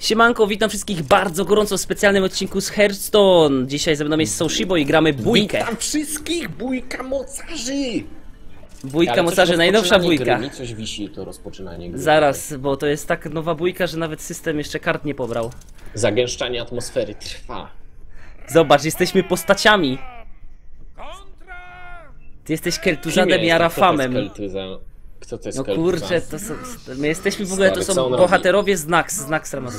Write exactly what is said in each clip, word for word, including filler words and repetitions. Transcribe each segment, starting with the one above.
Siemanko, witam wszystkich bardzo gorąco w specjalnym odcinku z Hearthstone. Dzisiaj ze mną jest Soushibo i gramy bójkę. Witam wszystkich, bójka mocarzy! Bójka mocarzy, najnowsza bójka. Gry. Mi coś wisi to rozpoczynanie gry. Zaraz, bo to jest tak nowa bójka, że nawet system jeszcze kart nie pobrał. Zagęszczanie atmosfery trwa. Zobacz, jesteśmy postaciami. Ty jesteś Kel'Thuzadem i Arafamem. Kto to jest No Kel'Thuzad? kurczę, to są, my jesteśmy w ogóle, to Stary, co są on bohaterowie z Nax, z Naxxramas.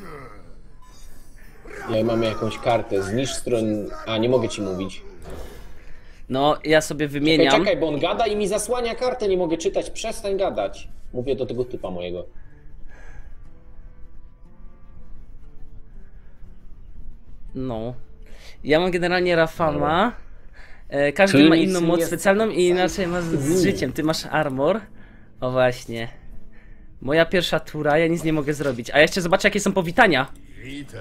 Ja mam jakąś kartę, zniszcz stron... A, nie mogę ci mówić. No, ja sobie Czekaj, wymieniam. czekaj, bo on gada i mi zasłania kartę, nie mogę czytać, przestań gadać. Mówię do tego typa mojego. No. Ja mam generalnie Rafama. E, każdy Czyli ma inną moc jest- specjalną i inaczej ma z, z życiem. Ty masz armor. O właśnie. Moja pierwsza tura, ja nic nie mogę zrobić. A jeszcze zobaczę, jakie są powitania. Witaj,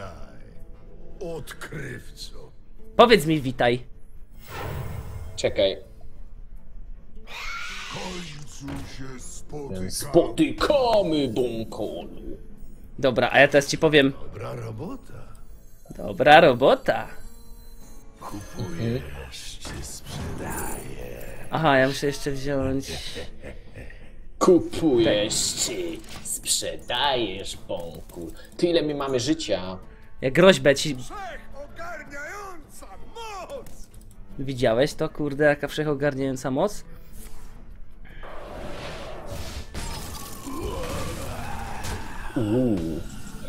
odkrywco. Powiedz mi witaj. Czekaj. W końcu się spotykamy. Spotykamy, Bonkolu. Dobra, a ja teraz ci powiem. Dobra robota. Dobra robota. Kupujesz czy sprzedajesz? Aha, ja muszę jeszcze wziąć. Kupujesz czy sprzedajesz, Bonkul. Ty, ile my mamy życia? Ja groźbę ci. Wszechogarniająca moc! Widziałeś to? Kurde, jaka wszechogarniająca moc. Uuu.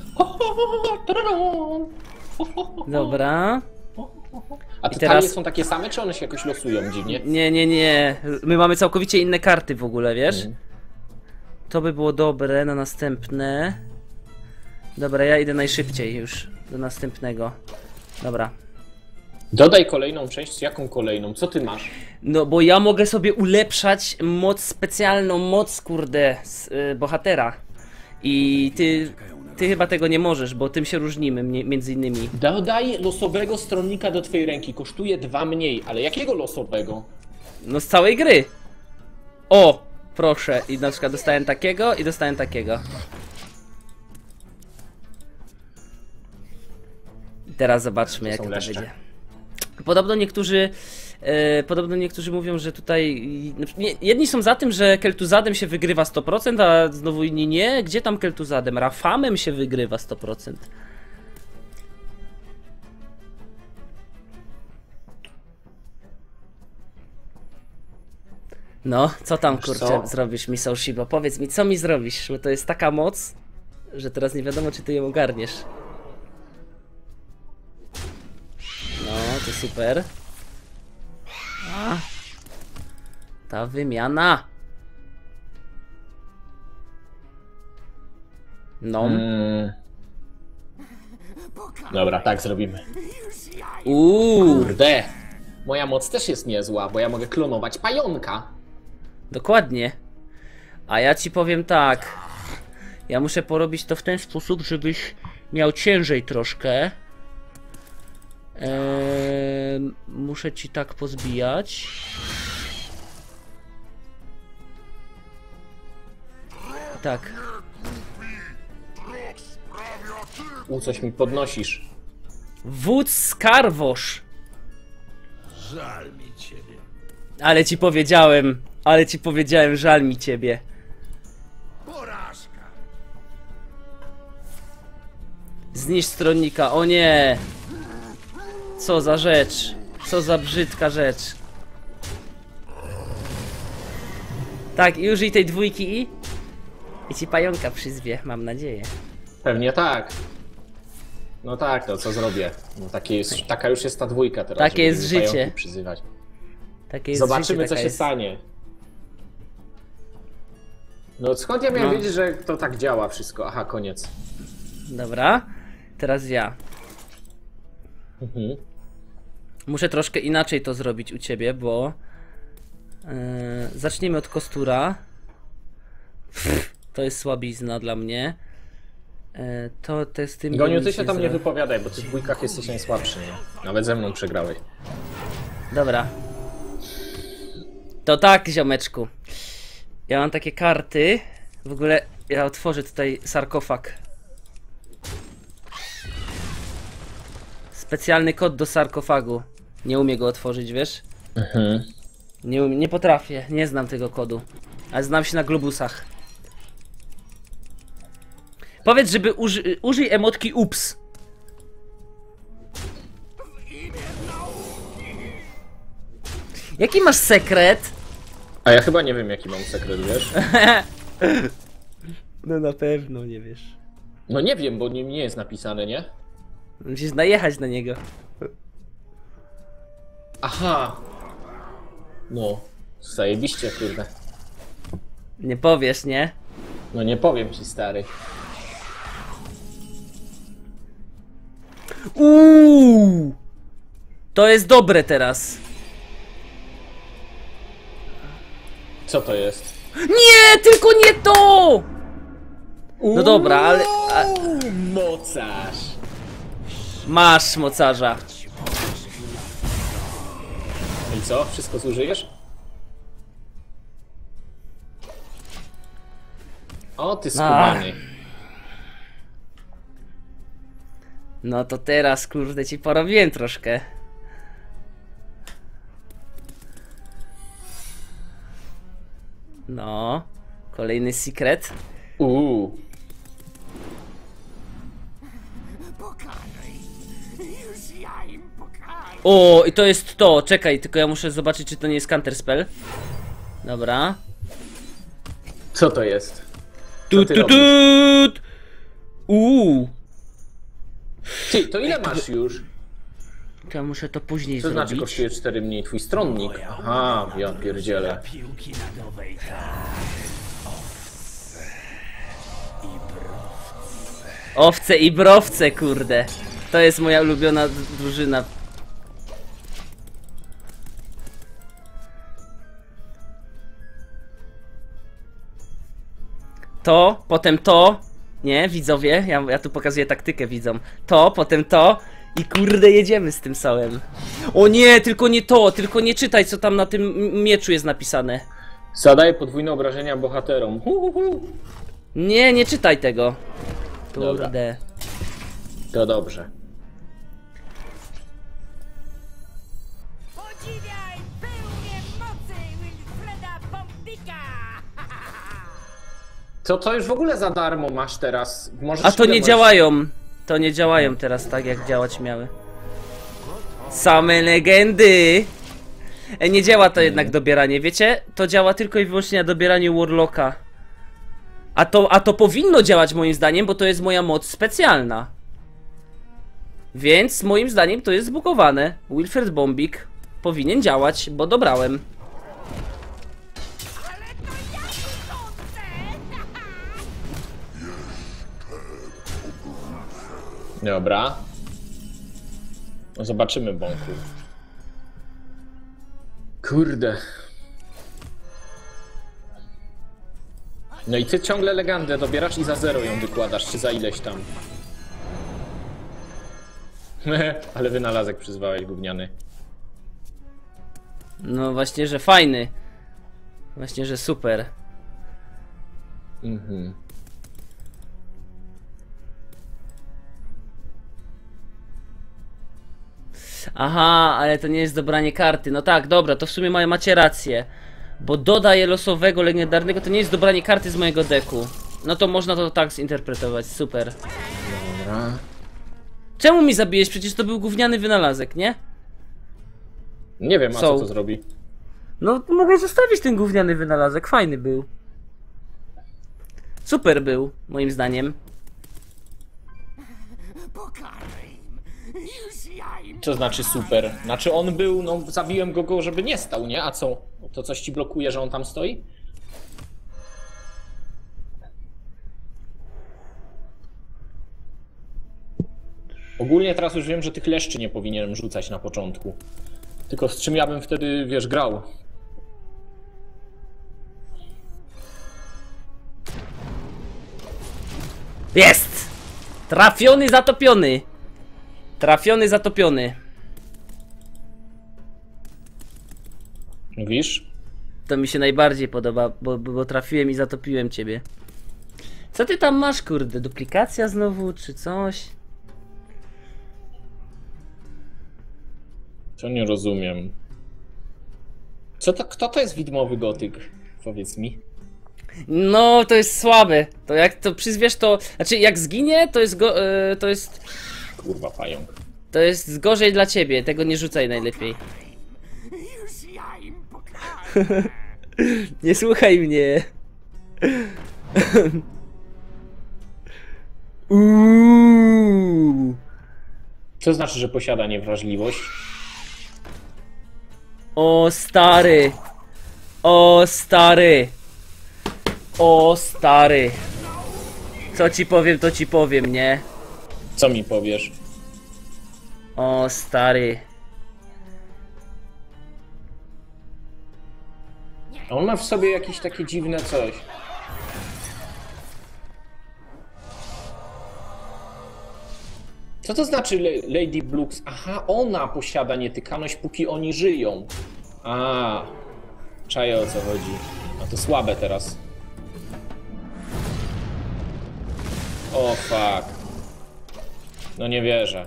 Dobra. A te teraz- talie są takie same, czy one się jakoś losują dziwnie? Nie, nie, nie. My mamy całkowicie inne karty w ogóle, wiesz? Mhm. To by było dobre na następne. Dobra, ja idę najszybciej już do następnego. Dobra. Dodaj kolejną część, jaką kolejną? Co ty masz? No bo ja mogę sobie ulepszać moc specjalną, moc kurde z y, bohatera. I ty, ty chyba tego nie możesz, bo tym się różnimy mnie- między innymi. Dodaj losowego stronnika do twojej ręki. Kosztuje dwa mniej, ale jakiego losowego? No z całej gry. O, proszę. I na przykład dostałem takiego i dostałem takiego. I teraz zobaczmy, jak są to leszcze. będzie. Podobno niektórzy, e, podobno niektórzy mówią, że tutaj nie, jedni są za tym, że Kel'Thuzadem się wygrywa sto procent, a znowu inni nie. Gdzie tam Kel'Thuzadem? Rafamem się wygrywa sto procent. No, co tam Wiesz kurczę co? zrobisz mi, Soushibo? Powiedz mi, co mi zrobisz? Bo to jest taka moc, że teraz nie wiadomo, czy ty ją ogarniesz. No, to super. A, ta wymiana. No. Mm. Dobra, tak zrobimy. Uuu, Kurde. Moja moc też jest niezła, bo ja mogę klonować pająka. dokładnie. A ja ci powiem tak. Ja muszę porobić to w ten sposób, żebyś miał ciężej troszkę. Eee, muszę ci tak pozbijać. Tak. U, coś mi podnosisz. Wódz Skarwosz. Żal mi ciebie. Ale ci powiedziałem, ale ci powiedziałem, żal mi ciebie. Porażka. Zniszcz stronnika, o nie! Co za rzecz, co za brzydka rzecz. Tak, i użyj tej dwójki i... I ci pająka przyzwie, mam nadzieję. Pewnie tak. No tak, to co zrobię? No takie jest, taka już jest ta dwójka teraz. Takie żeby jest mi życie. pająki przyzywać. Takie jest Zobaczymy, życie, co taka się jest... stanie. No skąd ja miałem No. wiedzieć, że to tak działa wszystko? Aha, koniec. Dobra, teraz ja. Mhm. Muszę troszkę inaczej to zrobić u ciebie, bo... Yy, zaczniemy od kostura. Pff, to jest słabizna dla mnie. Yy, to, to z tym... Goniu, nic ty się tam nie zro- wypowiadaj, bo ty w dwójkach jesteś najsłabszy, nie? Nawet ze mną przegrałeś. Dobra. To tak, ziomeczku. Ja mam takie karty. W ogóle ja otworzę tutaj sarkofag specjalny kod do sarkofagu. Nie umie go otworzyć, wiesz? Mhm. Nie, umie, nie potrafię, nie znam tego kodu. Ale znam się na globusach. Powiedz, żeby uży, użyj emotki ups. Jaki masz sekret? A ja chyba nie wiem, jaki mam sekret, wiesz? No na pewno nie wiesz. No nie wiem, bo nie, nie jest napisane, nie? Musisz najechać na niego. Aha. No, zajebiście, kurde. Nie powiesz, nie? No nie powiem ci, stary. Uuu! To jest dobre teraz. Co to jest? Nie, tylko nie to! No dobra, ale... A, Uuu, mocarz! masz mocarza. I co? Wszystko zużyjesz? O, ty skubany. No to teraz, kurde, ci porobiłem troszkę. No, kolejny secret. Uuu. Pokażę im. Już ja im pokażę. O, i to jest to, czekaj, tylko ja muszę zobaczyć, czy to nie jest counter spell. Dobra. Co to jest? Co Tut, ty tut, robisz? tut. Uuu. Ty, to ile masz już? To ja muszę to później Co znaczy zrobić. kosztuje cztery mniej twój stronnik? Aha, ja pierdzielę. Piłki nadowej, tak. Owce i browce, kurde. To jest moja ulubiona d- drużyna. To, potem to. Nie, widzowie, ja, ja tu pokazuję taktykę widzom. To, potem to. I kurde, jedziemy z tym sołem. O nie, tylko nie to, tylko nie czytaj, co tam na tym m- mieczu jest napisane. Zadaje podwójne obrażenia bohaterom. Hu, hu, hu. Nie, nie czytaj tego. Dobra. Kurde. To dobrze. Podziwiaj pełnię mocy Wilfreda Bombika! Co to już w ogóle za darmo masz teraz? Możesz A to ile nie możesz- działają. To nie działają teraz tak, jak działać miały. Same legendy! E, nie działa to jednak dobieranie, wiecie? To działa tylko i wyłącznie na dobieraniu Warlocka. A to, a to powinno działać moim zdaniem, bo to jest moja moc specjalna. Więc moim zdaniem to jest zbugowane. Wilfred Bombik powinien działać, bo dobrałem. Ale to ja tu sądzę! Dobra. No zobaczymy, Bąku. Kurde. No i ty ciągle legendę dobierasz i za zero ją wykładasz, czy za ileś tam. Ale wynalazek przyzwałeś, gówniany. No właśnie, że fajny. Właśnie, że super. Mhm. Aha, ale to nie jest dobranie karty. No tak, dobra, to w sumie mają, macie rację. Bo dodaję losowego, legendarnego, to nie jest dobranie karty z mojego deku. No to można to tak zinterpretować, super. Dobra. Czemu mi zabiłeś? Przecież to był gówniany wynalazek, nie? Nie wiem, a Są. co to zrobi. No mogę zostawić ten gówniany wynalazek, fajny był. Super był, moim zdaniem. Pokażę im. Już ja im. Co znaczy super? Znaczy on był, no zabiłem go, go żeby nie stał, nie? A co? To coś ci blokuje, że on tam stoi? Ogólnie teraz już wiem, że tych leszczy nie powinienem rzucać na początku. Tylko z czym ja bym wtedy, wiesz, grał? Jest! Trafiony, zatopiony. Trafiony, zatopiony. Mówisz? To mi się najbardziej podoba, bo, bo, bo trafiłem i zatopiłem ciebie. Co ty tam masz, kurde? Duplikacja znowu, czy coś? To nie rozumiem. Co to, kto to jest widmowy gotyk? Powiedz mi. No, to jest słabe. To jak to przyzwiesz, to... Znaczy, jak zginie, to jest go... Yy, to jest... Kurwa, pająk. To jest gorzej dla ciebie. Tego nie rzucaj najlepiej. Już ja im pokażę. Nie słuchaj mnie. Uuu. Co znaczy, że posiada niewrażliwość? O stary. O stary. O stary. Co ci powiem, to ci powiem, nie? Co mi powiesz? O stary. A on ma w sobie jakieś takie dziwne coś. Co to znaczy La- Lady Blux? Aha, ona posiada nietykalność, póki oni żyją. A, czaję, o co chodzi. A to słabe teraz. O fuck. No nie wierzę.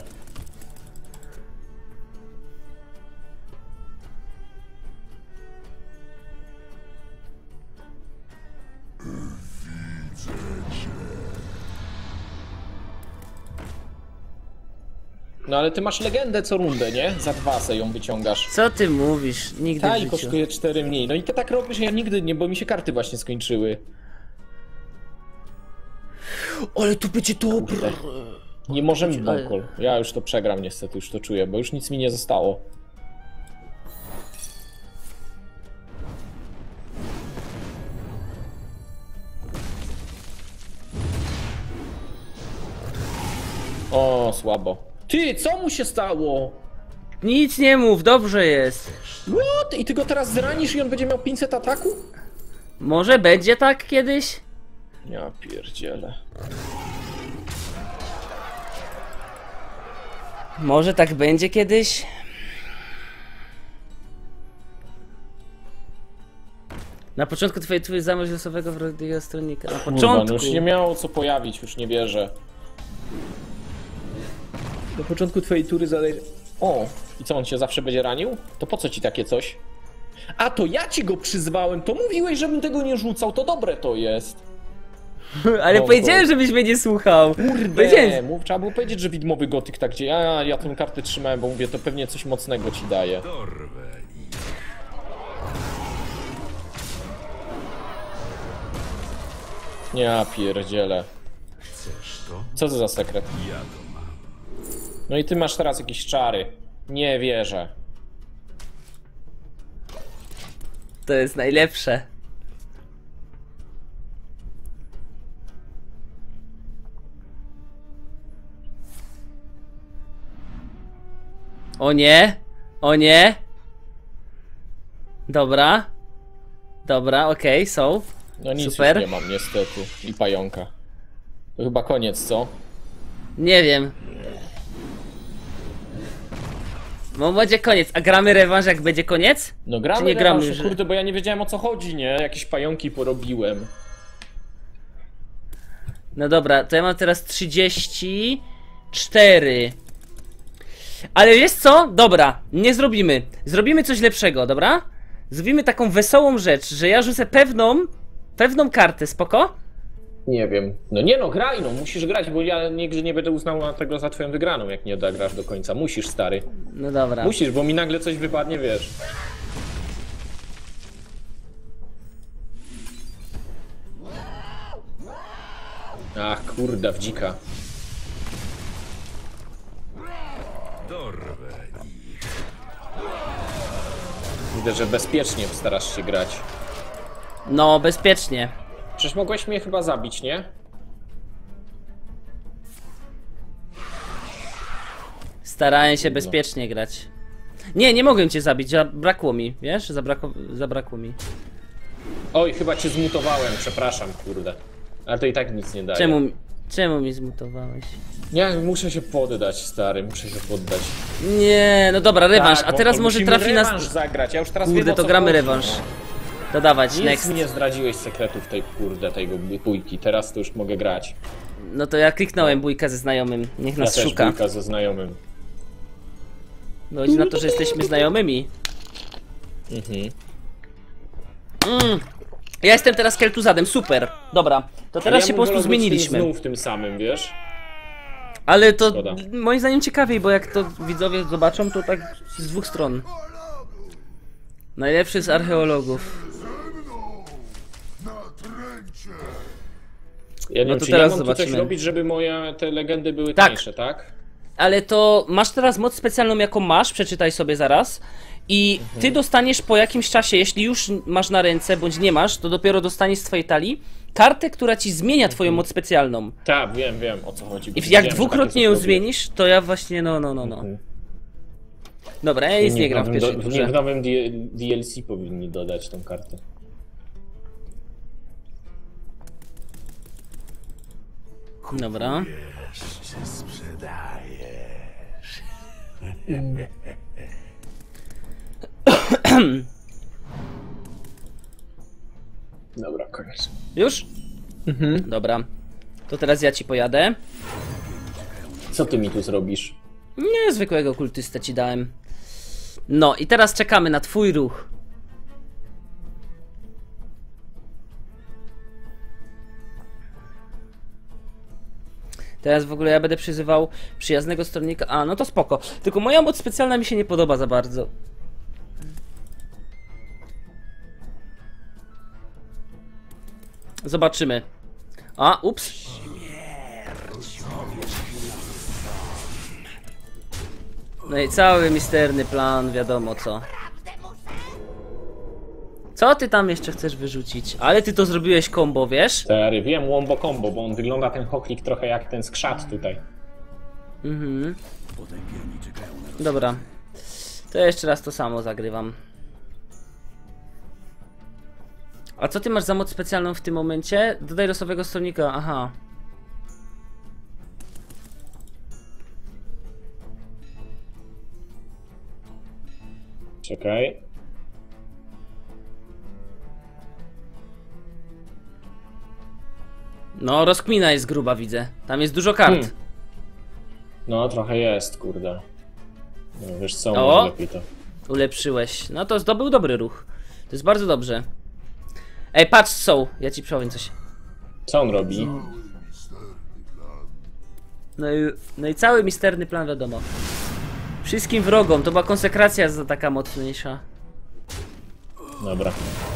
No ale ty masz legendę co rundę, nie? Za dwa se ją wyciągasz. Co ty mówisz? Nigdy Ta w i życiu. kosztuje cztery mniej. No i ty tak robisz, ja nigdy nie, bo mi się karty właśnie skończyły. Ale to będzie dobre. Nie możemy Ale- bąkol. Ja już to przegram niestety, już to czuję, bo już nic mi nie zostało. O, słabo. Ty, co mu się stało? Nic nie mów, dobrze jest. What? I ty go teraz zranisz i on będzie miał pięćset ataku? Może będzie tak kiedyś? Ja pierdzielę. Może tak będzie kiedyś? Na początku twojej tury zamierz losowego wrogiego stronnika. Na Kurwa, początku. no już nie miało co pojawić, już nie wierzę. Na początku twojej tury zależy... O, i co, on cię zawsze będzie ranił? To po co ci takie coś? A, to ja ci go przyzwałem, to mówiłeś, żebym tego nie rzucał, to dobre to jest. Ale Bąko. powiedziałem, żebyś mnie nie słuchał. Kurde, Powiedziałem. mów, trzeba było powiedzieć, że widmowy gotyk tak gdzie. Ja, ja tę kartę trzymałem, bo mówię, to pewnie coś mocnego ci daje. Ja pierdzielę. Co to za sekret? No i ty masz teraz jakieś czary. Nie wierzę. To jest najlepsze. O nie! O nie! Dobra. Dobra, okej, okay, są. No nic Super. już nie mam niestety. I pająka. To chyba koniec, co? Nie wiem. No będzie koniec. A gramy rewanż jak będzie koniec? No gramy, Czy nie gramy, rewanż, że- kurde, bo ja nie wiedziałem o co chodzi, nie? Jakieś pająki porobiłem. No dobra, to ja mam teraz trzydzieści cztery. Ale wiesz co? Dobra, nie zrobimy. Zrobimy coś lepszego, dobra? Zrobimy taką wesołą rzecz, że ja rzucę pewną, pewną kartę, spoko? Nie wiem. No nie no, graj no, musisz grać, bo ja nigdy nie będę uznał tego za twoją wygraną, jak nie odegrasz do końca. Musisz, stary. No dobra. Musisz, bo mi nagle coś wypadnie, wiesz. Ach, kurda, w dzika. Widzę, że bezpiecznie starasz się grać. No, bezpiecznie. Przecież mogłeś mnie chyba zabić, nie? Starałem się bezpiecznie grać. Nie, nie mogłem cię zabić, zabrakło mi, wiesz? Zabrakło, zabrakło mi. Oj, chyba cię zmutowałem, przepraszam, kurde. Ale to i tak nic nie daje. Czemu, mi- czemu mi zmutowałeś? Nie, muszę się poddać, stary, muszę się poddać. Nie, no dobra, rewanż, Tak, a bo- teraz bo może musimy trafi rewanż nas... zagrać, ja już teraz Kurde, wiem, o to co gramy chodzi. rewanż. To dawać, Nic next. mi nie zdradziłeś sekretów tej, kurde, tego bójki, teraz to już mogę grać. No to ja kliknąłem bójka ze znajomym, niech Ja nas też szuka. bójka ze znajomym. No chodzi na to, że jesteśmy znajomymi. Mhm. Mm. Ja jestem teraz Kel'Thuzadem, super. Dobra, to teraz ja się po prostu zmieniliśmy. Znów w tym samym, wiesz? Ale to Szkoda. moim zdaniem ciekawiej, bo jak to widzowie zobaczą, to tak z dwóch stron. Najlepszy z archeologów. Ja nie No wiem, to czy teraz ja mam tu coś zobaczymy. robić, żeby moje te legendy były Tak. tańsze, tak? Ale to masz teraz moc specjalną, jaką masz, przeczytaj sobie zaraz. I ty dostaniesz po jakimś czasie, jeśli już masz na ręce, bądź nie masz, to dopiero dostaniesz z twojej talii kartę, która ci zmienia twoją moc specjalną. Tak, wiem, wiem o co chodzi. I Widziałem, jak że dwukrotnie takie ją coś robię. zmienisz, to ja właśnie, no, no, no, no. Mhm. Dobra, ja nic nie Nie, gram w nowym pierwszej do- turze. W nowym D- D L C powinni dodać tą kartę. Dobra. Dobra, koniec. Już? Mhm. Dobra. To teraz ja ci pojadę. Co ty mi tu zrobisz? Nie, zwykłego kultystę ci dałem. No i teraz czekamy na twój ruch. Teraz w ogóle ja będę przyzywał przyjaznego stronnika. A, no to spoko. Tylko moja moc specjalna mi się nie podoba za bardzo. Zobaczymy. A, ups. No i cały misterny plan, wiadomo co. Co ty tam jeszcze chcesz wyrzucić? Ale ty to zrobiłeś combo, wiesz? Stary, wiem, Wombo Combo, bo on wygląda ten hoklik trochę jak ten skrzat tutaj. Mhm. Dobra. To ja jeszcze raz to samo zagrywam. A co ty masz za moc specjalną w tym momencie? Dodaj losowego stronnika, aha. Czekaj. No, rozkmina jest gruba, widzę. Tam jest dużo kart. Hmm. No, trochę jest, kurde. No, wiesz co, O! może lepiej to. Ulepszyłeś. No to zdobył dobry ruch. To jest bardzo dobrze. Ej, patrz, są. Ja ci przowiem coś. Co on robi? No i, no i cały misterny plan wiadomo. Wszystkim wrogom. To była konsekracja za taka mocniejsza. Dobra.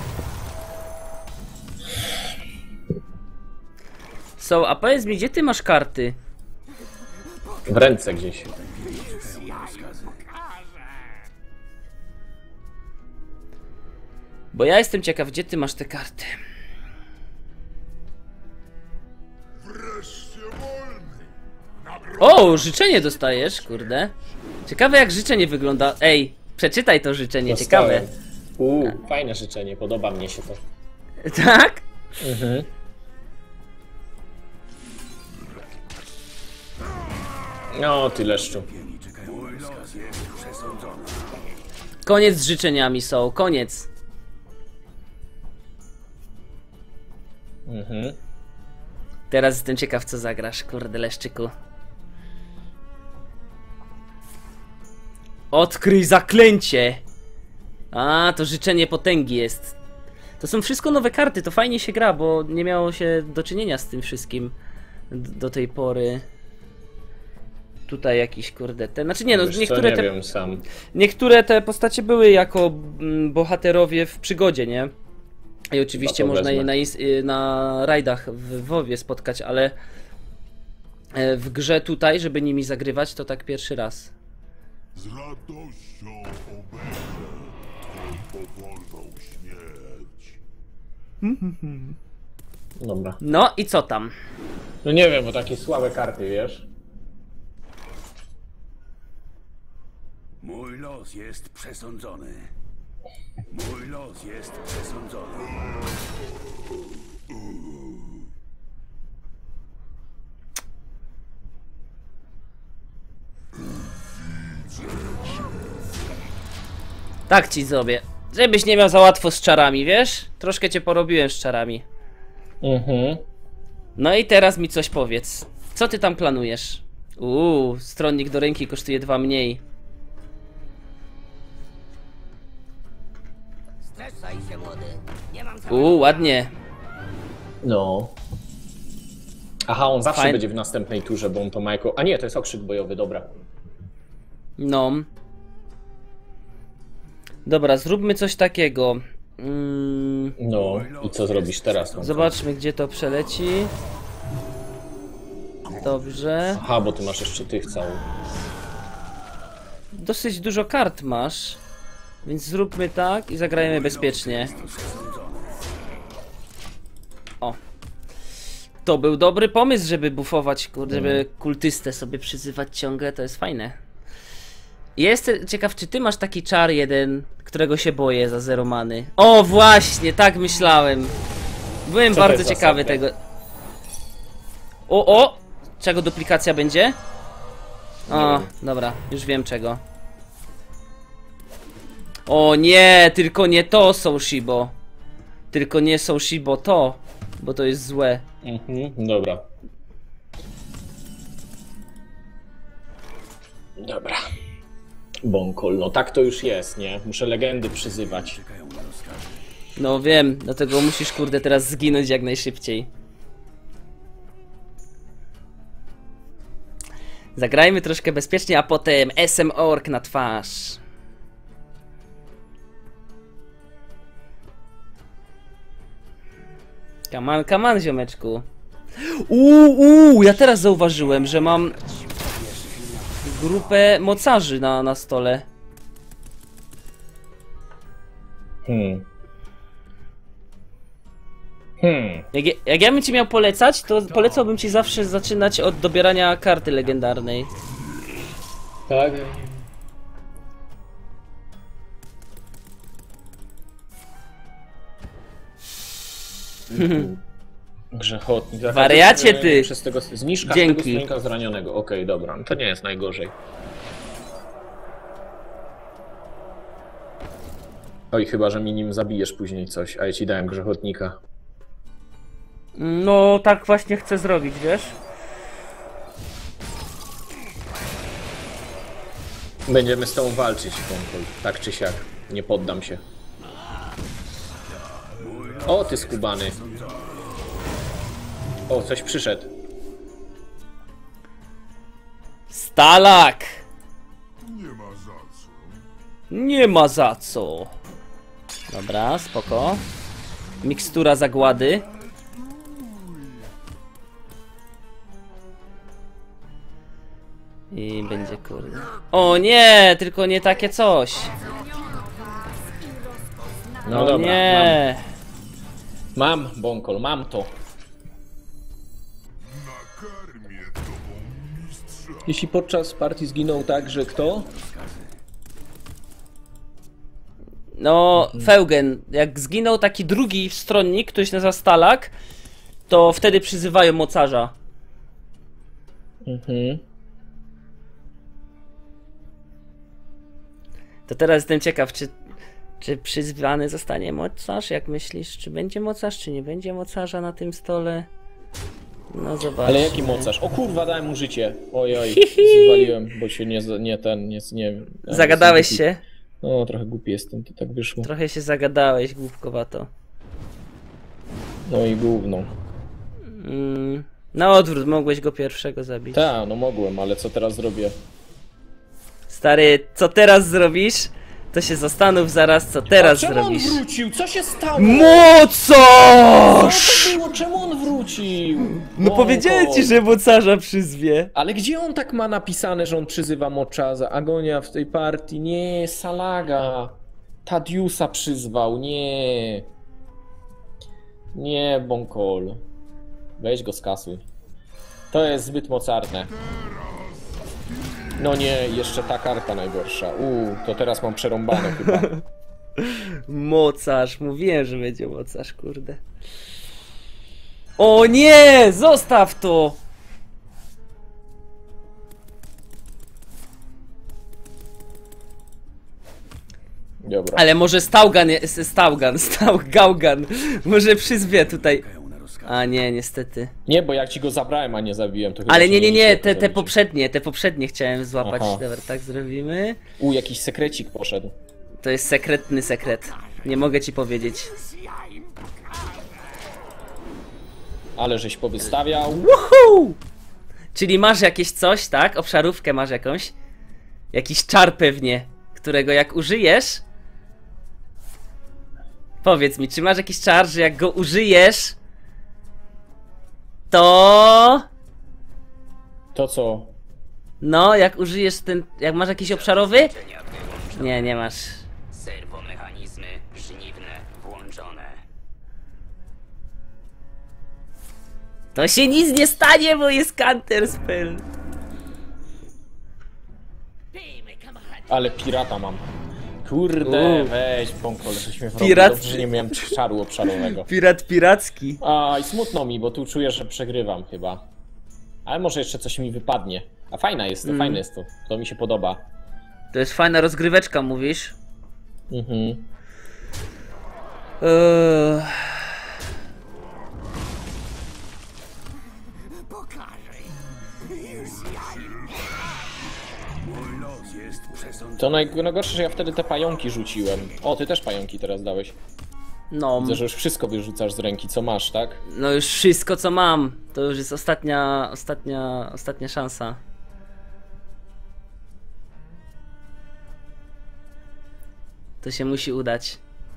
So, a powiedz mi, gdzie ty masz karty? W ręce gdzieś. Bo ja jestem ciekaw, gdzie ty masz te karty. O, życzenie dostajesz, kurde. Ciekawe jak życzenie wygląda. Ej, przeczytaj to życzenie, ciekawe. Uuu, fajne życzenie, podoba mnie się to. Tak? Mhm. No, ty leszczu. Koniec z życzeniami są, koniec. Mhm. Teraz jestem ciekaw, co zagrasz, kurde leszczyku. Odkryj zaklęcie! A, to życzenie potęgi jest. To są wszystko nowe karty, to fajnie się gra, bo nie miało się do czynienia z tym wszystkim d- do tej pory. Tutaj jakiś kurde te, znaczy nie no, Wiesz co, niektóre nie te, wiem sam. niektóre te postacie były jako mm, bohaterowie w przygodzie, nie? I oczywiście Chyba to można je wezmę. na, ins- y, na rajdach w WoWie spotkać, ale e, w grze tutaj, żeby nimi zagrywać, to tak pierwszy raz. Z radością obejrzę twą powolną śmierć. Dobra. No i co tam? No nie wiem, bo takie słabe karty, wiesz? Mój los jest przesądzony. Mój los jest przesądzony. Tak ci zrobię. Żebyś nie miał za łatwo z czarami, wiesz? Troszkę cię porobiłem z czarami. Mhm. No i teraz mi coś powiedz. Co ty tam planujesz? Uuu, stronnik do ręki kosztuje dwa mniej. Uuu, ładnie. No. Aha, on zawsze Fajn- będzie w następnej turze, bo on to ma jako... A nie, to jest okrzyk bojowy, dobra. No. Dobra, zróbmy coś takiego. Mm, No, i co zrobisz teraz? zobaczmy, gdzie to przeleci. Dobrze. Aha, bo ty masz jeszcze tych całą. Dosyć dużo kart masz. Więc zróbmy tak i zagrajmy bezpiecznie. O. To był dobry pomysł, żeby bufować, kurde, żeby kultystę sobie przyzywać ciągle, to jest fajne. Jestem ciekaw, czy ty masz taki czar jeden, którego się boję za zero many. O, właśnie, tak myślałem. Byłem Co to bardzo jest za ciekawy sobie? tego. O, o! Czego duplikacja będzie? O, dobra, już wiem czego. O nie, tylko nie to, Soushibo. Tylko nie Soushibo to, bo to jest złe. Mhm, dobra. Dobra. Bonkol, no tak to już jest, nie? Muszę legendy przyzywać. No wiem, dlatego musisz, kurde, teraz zginąć jak najszybciej. Zagrajmy troszkę bezpiecznie, a potem S M Ork na twarz. Come on, come on, ziomeczku. Uuu, uuu, ja teraz zauważyłem, że mam grupę mocarzy na, na stole. Hmm. Hmm. Jak, ja- jak ja bym ci miał polecać, to polecałbym ci zawsze zaczynać od dobierania karty legendarnej. Tak. Grzechotnik. Wariacie ty! Przez tego zniżka Dzięki. tego stronnika zranionego. Okej, dobra, no to nie jest najgorzej. Oj, chyba że mi nim zabijesz później coś, a ja ci dałem grzechotnika. No, tak właśnie chcę zrobić, wiesz? Będziemy z tobą walczyć, Bonkol. Tak czy siak. Nie poddam się. O, ty skubany. O, coś przyszedł. Stalak! Nie ma za co. Nie ma za co. Dobra, spoko. Mikstura zagłady. I będzie kurde. O nie, tylko nie takie coś. No O dobra, nie. mam. Mam, Bonkol, mam to. Nakarmię tobą mistrza. Jeśli podczas partii zginął także kto? No, Feugen, jak zginął taki drugi stronnik, który się nazywa Stalak, to wtedy przyzywają mocarza. Mhm. To teraz jestem ciekaw, czy, czy przyzwany zostanie mocarz? Jak myślisz, czy będzie mocarz, czy nie będzie mocarza na tym stole? No zobacz. Ale jaki mocarz? O kurwa, dałem mu życie. Oj, oj, Hihi. zwaliłem, bo się nie, nie ten, nie, nie wiem. Zagadałeś jestem się? głupi. No, trochę głupi jestem, to tak wyszło. Trochę się zagadałeś, głupkowato. No i gówno. Mm, na odwrót, mogłeś go pierwszego zabić. Ta, no mogłem, ale co teraz zrobię? Stary, co teraz zrobisz? To się zastanów zaraz, co teraz Czemu zrobisz. on wrócił? Co się stało? Mocarz! Co to było? Czemu on wrócił? No powiedziałem ci, że mocarza przyzwie. Ale gdzie on tak ma napisane, że on przyzywa Moczaza? Agonia w tej partii? Nie, Salaga. Tadiusa przyzwał, nie. Nie, Bonkol. Weź go skasuj. To jest zbyt mocarne. No nie, jeszcze ta karta najgorsza. Uuu, to teraz mam przerąbane chyba. Mocarz, mówiłem, że będzie mocarz, kurde. O nie! Zostaw to! Dobra. Ale może Staugan, jest- Staugan, Stał, Gaugan, może przyzwie tutaj. A nie, niestety. Nie, bo jak ci go zabrałem, a nie zabiłem, to chyba Ale się nie, nie, nie, musiał te, te zabić. poprzednie, te poprzednie chciałem złapać. Aha. Dobra, tak zrobimy. U, jakiś sekrecik poszedł. To jest sekretny sekret. Nie mogę ci powiedzieć. Ale żeś powystawiał. Woohoo! Czyli masz jakieś coś, tak? Obszarówkę masz jakąś? Jakiś czar pewnie, którego jak użyjesz... Powiedz mi, czy masz jakiś czar, że jak go użyjesz... To... To co? No, jak użyjesz ten... Jak masz jakiś obszarowy? Nie, nie masz. Serwomechanizmy żniwne włączone. To się nic nie stanie, bo jest counter spell. Ale pirata mam. Kurde, U. weź Pąkol, żeś mnie wrobił. Pirat- Dobrze, że nie miałem czaru obszarowego. Pirat piracki. A i smutno mi, bo tu czuję, że przegrywam chyba. Ale może jeszcze coś mi wypadnie. A fajna jest to, fajne jest to. To mi się podoba. To jest fajna rozgryweczka, mówisz? Mhm. Eee... Mój los jest przesądzony. To naj- najgorsze, że ja wtedy te pająki rzuciłem. O, ty też pająki teraz dałeś. No, Widzę, że już wszystko wyrzucasz z ręki, co masz, tak? no już wszystko co mam. To już jest ostatnia, ostatnia, ostatnia szansa. To się musi udać.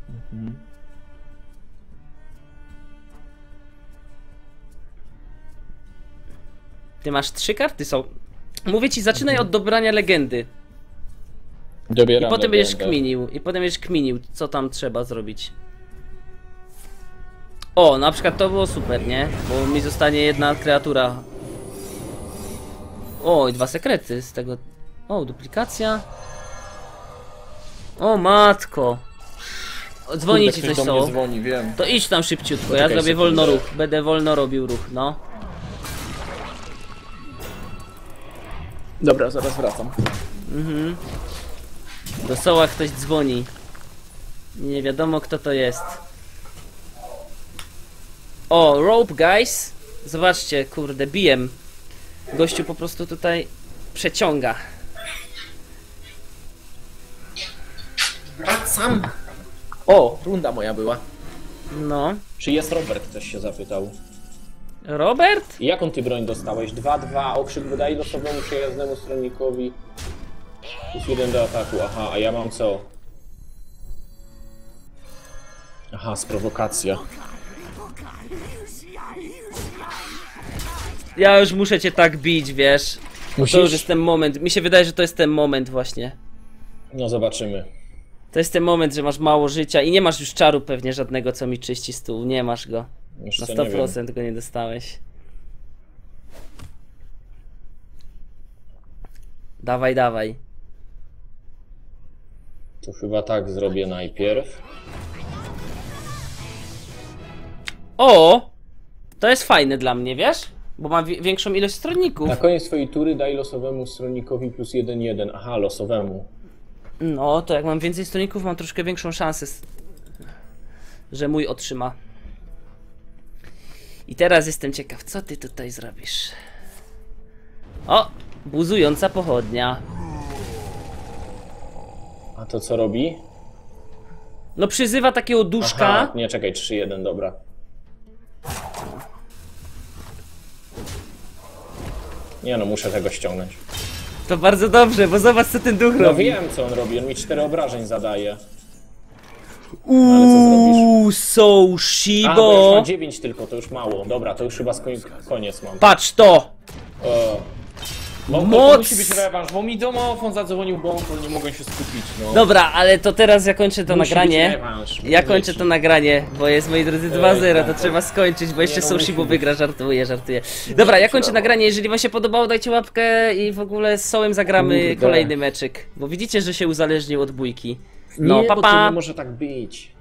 Ty masz trzy karty są. Mówię ci, zaczynaj od dobrania legendy. I Dobieram potem legendę. będziesz kminił. I potem będziesz kminił, co tam trzeba zrobić. O, na przykład to było super, nie? Bo mi zostanie jedna kreatura. O, i dwa sekrety z tego. O, duplikacja. O, matko. O, dzwoni Kurde, ci ktoś coś do mnie są. dzwoni, wiem. To idź tam szybciutko, ja Poczekaj zrobię wolno sekundę. ruch. Będę wolno robił ruch, no. Dobra, zaraz wracam. Do soła ktoś dzwoni. Nie wiadomo kto to jest. O, rope guys. Zobaczcie, kurde, bijem. Gościu po prostu tutaj przeciąga. Wracam! O, runda moja była. No. Czy jest Robert? Ktoś się zapytał. Robert? I jaką ty broń dostałeś? dwa dwa, okrzyk wydaje losowemu przyjaznemu stronnikowi. Plus jeden do ataku, aha, a ja mam co? Aha, sprowokacja. Ja już muszę cię tak bić, wiesz. Musisz? To już jest ten moment. Mi się wydaje, że to jest ten moment właśnie. No zobaczymy. To jest ten moment, że masz mało życia i nie masz już czaru pewnie żadnego, co mi czyści stół. Nie masz go. Już Na co, sto nie wiem. procent go nie dostałeś. Dawaj, dawaj. To chyba tak zrobię najpierw. O! To jest fajne dla mnie, wiesz? Bo ma wi- większą ilość stronników. Na koniec swojej tury daj losowemu stronnikowi plus jeden jeden. Aha, losowemu. No, to jak mam więcej stronników, mam troszkę większą szansę, s- że mój otrzyma. I teraz jestem ciekaw, co ty tutaj zrobisz? O! Buzująca pochodnia. A to co robi? No przyzywa takiego duszka. Aha, nie, czekaj, trzy jeden, dobra. Nie no, muszę tego ściągnąć. To bardzo dobrze, bo zobacz co ten duch No robi. wiem co on robi, on mi cztery obrażeń zadaje. No, ale co zrobisz? Uuu, so A, bo już shibo. ma dziewięć tylko, to już mało. Dobra, to już chyba skoń- koniec mam. Patrz to! O. Bo to, Moc! to musi być rewanż, bo mi domofon zadzwonił bąkol, nie mogłem się skupić, no. Dobra, ale to teraz ja kończę to Musi nagranie. być rewanż, Ja mówię kończę ci. to nagranie, bo jest, moi drodzy, dwa zero, to tak. trzeba skończyć, bo jeszcze no, Sushi musi bo być. wygra, żartuję, żartuję. Dobra, ja kończę brawo. nagranie, jeżeli wam się podobało, dajcie łapkę i w ogóle z Sołem zagramy Kurde. kolejny meczyk, bo widzicie, że się uzależnił od bójki. No, nie, bo to papa! nie może tak być.